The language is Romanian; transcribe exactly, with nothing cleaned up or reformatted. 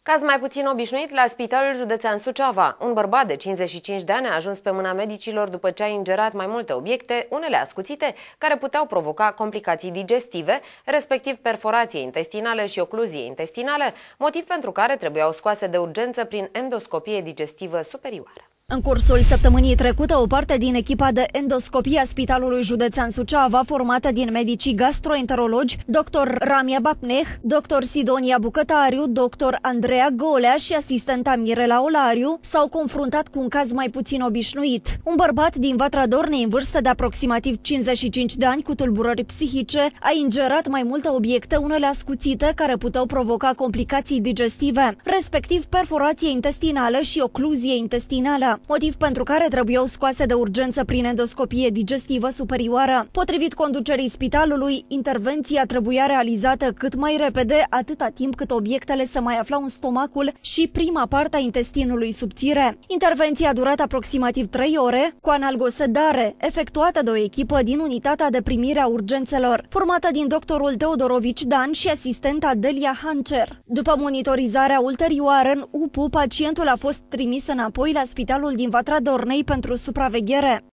Caz mai puțin obișnuit la Spitalul Județean Suceava. Un bărbat de cincizeci și cinci de ani a ajuns pe mâna medicilor după ce a ingerat mai multe obiecte, unele ascuțite, care puteau provoca complicații digestive, respectiv perforație intestinală și ocluzie intestinală, motiv pentru care trebuiau scoase de urgență prin endoscopie digestivă superioară. În cursul săptămânii trecute, o parte din echipa de endoscopie a Spitalului Județean Suceava, formată din medicii gastroenterologi, doctor Ramia Bapneh, doctor Sidonia Bucătariu, doctor Andreea Golea și asistenta Mirela Olariu, s-au confruntat cu un caz mai puțin obișnuit. Un bărbat din Vatra Dornei, în vârstă de aproximativ cincizeci și cinci de ani, cu tulburări psihice, a ingerat mai multe obiecte, unele ascuțite, care puteau provoca complicații digestive, respectiv perforație intestinală și ocluzie intestinală, motiv pentru care trebuiau scoase de urgență prin endoscopie digestivă superioară. Potrivit conducerii spitalului, intervenția trebuia realizată cât mai repede, atâta timp cât obiectele se mai aflau în stomacul și prima parte a intestinului subțire. Intervenția a durat aproximativ trei ore, cu analgosedare, efectuată de o echipă din unitatea de primire a urgențelor, formată din doctorul Teodorovici Dan și asistenta Delia Hancer. După monitorizarea ulterioară în U P U, pacientul a fost trimis înapoi la spitalul din Vatra Dornei pentru supraveghere.